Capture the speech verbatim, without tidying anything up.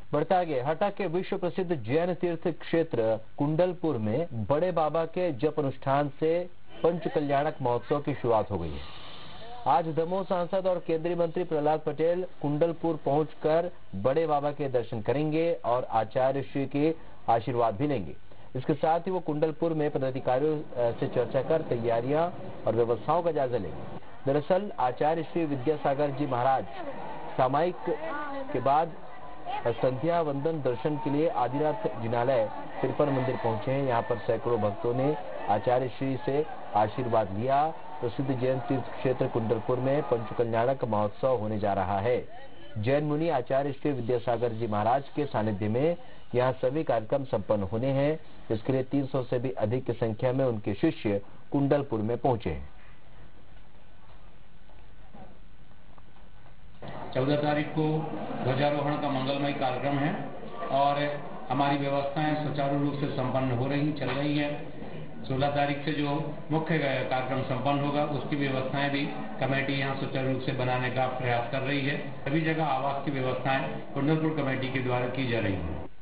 बढ़ता आगे, हटा के विश्व प्रसिद्ध जैन तीर्थ क्षेत्र कुंडलपुर में बड़े बाबा के जप अनुष्ठान से पंच कल्याणक महोत्सव की शुरुआत हो गई है। आज दमोह सांसद और केंद्रीय मंत्री प्रहलाद पटेल कुंडलपुर पहुंचकर बड़े बाबा के दर्शन करेंगे और आचार्य श्री के आशीर्वाद भी लेंगे। इसके साथ ही वो कुंडलपुर में पदाधिकारियों से चर्चा कर तैयारियां और व्यवस्थाओं का जायजा लेंगे। दरअसल आचार्य श्री विद्यासागर जी महाराज सामायिक के बाद संध्या वंदन दर्शन के लिए आदिनाथ जिनालय तिरपन मंदिर पहुंचे हैं। यहाँ पर सैकड़ों भक्तों ने आचार्य श्री से आशीर्वाद लिया। प्रसिद्ध जैन तीर्थ क्षेत्र कुंडलपुर में पंचकल्याणक महोत्सव होने जा रहा है। जैन मुनि आचार्य श्री विद्यासागर जी महाराज के सानिध्य में यहाँ सभी कार्यक्रम संपन्न होने हैं। इसके लिए तीन सौ से भी अधिक की संख्या में उनके शिष्य कुंडलपुर में पहुंचे हैं। चौदह तारीख को ध्वजारोहण का मंगलमय कार्यक्रम है और हमारी व्यवस्थाएं सुचारू रूप से संपन्न हो रही चल रही हैं। सोलह तारीख से जो मुख्य कार्यक्रम संपन्न होगा उसकी व्यवस्थाएं भी कमेटी यहां सुचारू रूप से बनाने का प्रयास कर रही है। सभी जगह आवास की व्यवस्थाएं कुंडलपुर कमेटी के द्वारा की जा रही हैं।